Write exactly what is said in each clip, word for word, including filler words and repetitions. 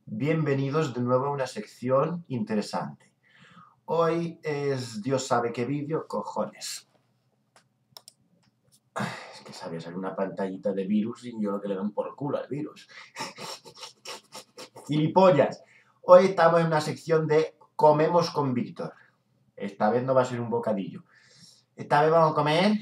Bienvenidos de nuevo a una sección interesante. Hoy es Dios sabe qué vídeo, cojones. Es que sabía salir una pantallita de virus y yo lo que le dan por culo al virus. ¡Gilipollas! Hoy estamos en una sección de Comemos con Víctor. Esta vez no va a ser un bocadillo. Esta vez vamos a comer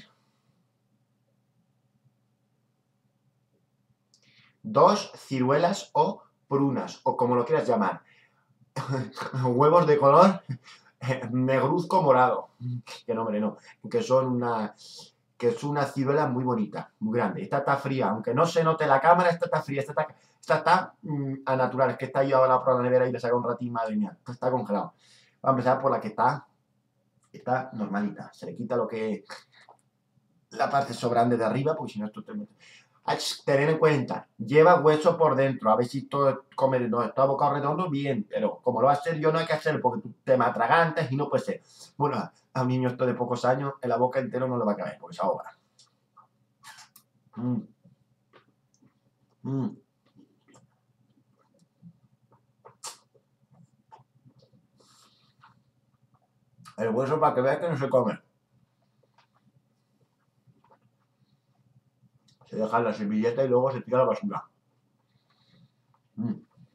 dos ciruelas o prunas, o como lo quieras llamar. Huevos de color negruzco morado. Que nombre no. Que son una... que es una ciruela muy bonita, muy grande. Esta está fría, aunque no se note la cámara, esta está fría, esta está, esta está mmm, a natural. Es que está yo ahora por la nevera y le saca un ratín, madre mía. Esta está congelado. Vamos a empezar por la que está, está normalita. Se le quita lo que la parte sobrante de arriba, porque si no esto te... Hay que tener en cuenta, lleva hueso por dentro, a ver si todo comer, no, está a bocado redondo, bien, pero como lo va a hacer yo no hay que hacerlo porque tú te me atragantas y no puede ser. Bueno, a un niño esto de pocos años, en la boca entero no le va a caber, porque se ahoga. Mm. Mm. El hueso para que veas que no se come. Se deja en la servilleta y luego se tira a la basura. Mm.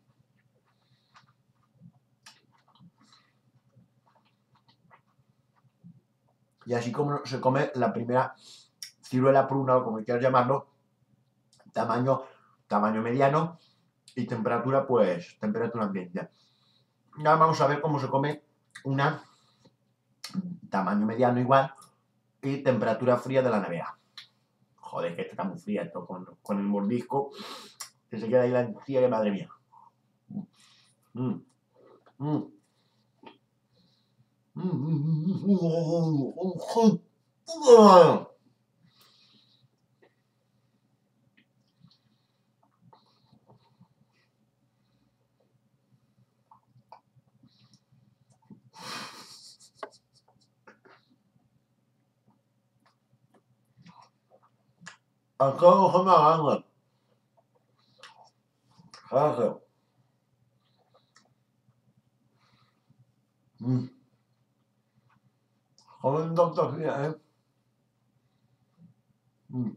Y así como se come la primera ciruela pruna, o como quieras llamarlo, tamaño, tamaño mediano y temperatura, pues, temperatura ambiente. Ya vamos a ver cómo se come una tamaño mediano igual y temperatura fría de la nevera. Joder, que está muy fría esto con, con el mordisco que se queda ahí la encía, que madre mía. Mm. Mm. Acabo de me Gracias. Mm. Joder, tantas días, ¿eh? Mm.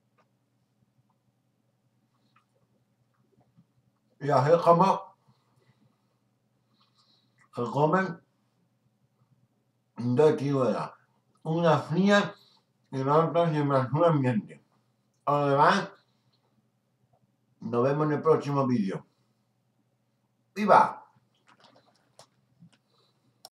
Y así jamás se comen dos ciruelas. Una fría y la otra en temperatura ambiente. Además, nos vemos en el próximo vídeo. ¡Viva!